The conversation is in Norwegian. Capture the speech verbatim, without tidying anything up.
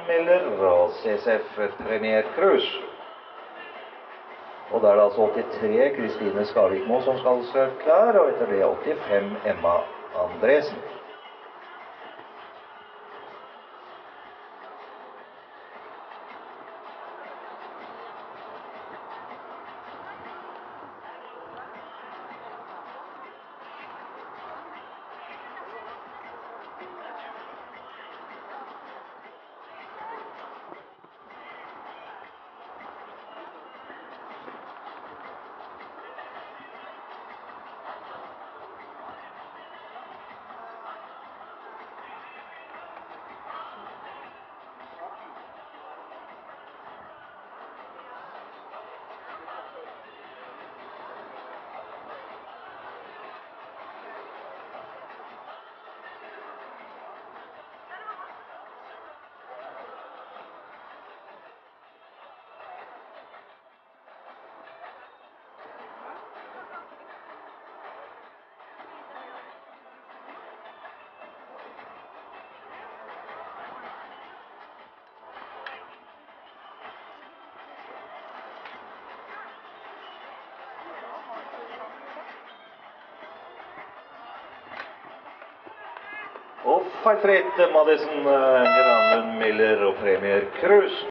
Miller og C S F Premier Cruise. Og da er det altså åttitre Kristine Skavikmo som skal stå klar, og etter det åttifem Emma Andresen. Og feilfritt Madison, Granlund, Miller og Premier Cruise.